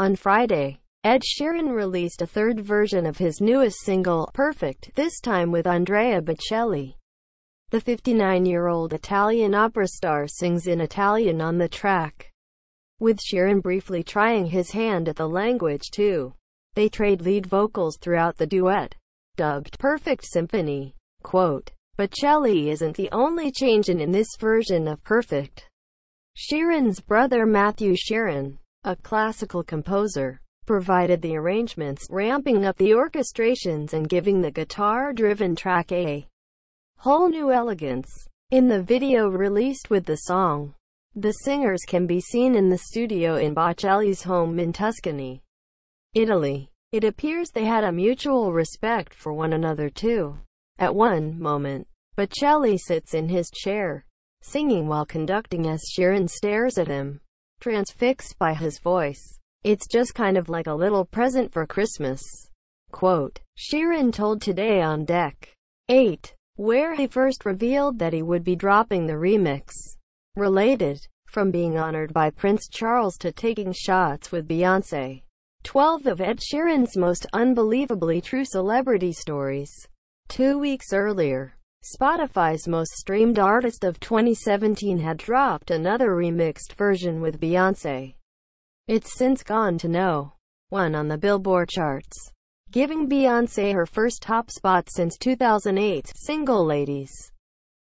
On Friday, Ed Sheeran released a third version of his newest single, Perfect, this time with Andrea Bocelli. The 59-year-old Italian opera star sings in Italian on the track, with Sheeran briefly trying his hand at the language too. They trade lead vocals throughout the duet, dubbed Perfect Symphony. Quote, Bocelli isn't the only change in this version of Perfect. Sheeran's brother Matthew Sheeran, a classical composer, provided the arrangements, ramping up the orchestrations and giving the guitar-driven track a whole new elegance. In the video released with the song, the singers can be seen in the studio in Bocelli's home in Tuscany, Italy. It appears they had a mutual respect for one another too. At one moment, Bocelli sits in his chair, singing while conducting as Sheeran stares at him, transfixed by his voice. It's just kind of like a little present for Christmas. Quote, Sheeran told Today on Deck 8, where he first revealed that he would be dropping the remix. Related, from being honored by Prince Charles to taking shots with Beyoncé. 12 of Ed Sheeran's most unbelievably true celebrity stories. 2 weeks earlier, Spotify's most streamed artist of 2017 had dropped another remixed version with Beyoncé. It's since gone to No. 1 on the Billboard charts, giving Beyoncé her first top spot since 2008's Single Ladies.